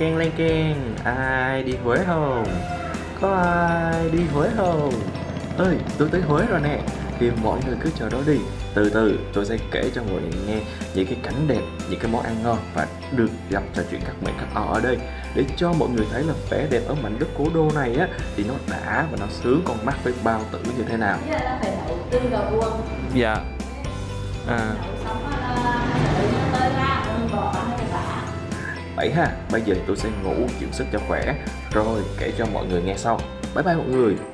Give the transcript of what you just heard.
len keng. Ai đi Huế không? Có ai đi Huế không? Ơi, tôi tới Huế rồi nè. Thì mọi người cứ chờ đó đi. Từ từ tôi sẽ kể cho mọi người nghe những cái cảnh đẹp, những cái món ăn ngon và được gặp trò chuyện các mẹ các ở đây, để cho mọi người thấy là vẻ đẹp ở mảnh đất cố đô này á thì nó đã và nó sướng con mắt với bao tử như thế nào. Với lại là phải đậu tương gà vuông. Dạ. Đậu sống đậu nó tơi ra, bò hay là bả. Vậy ha, bây giờ tôi sẽ ngủ dưỡng sức cho khỏe rồi kể cho mọi người nghe sau. Bye bye mọi người.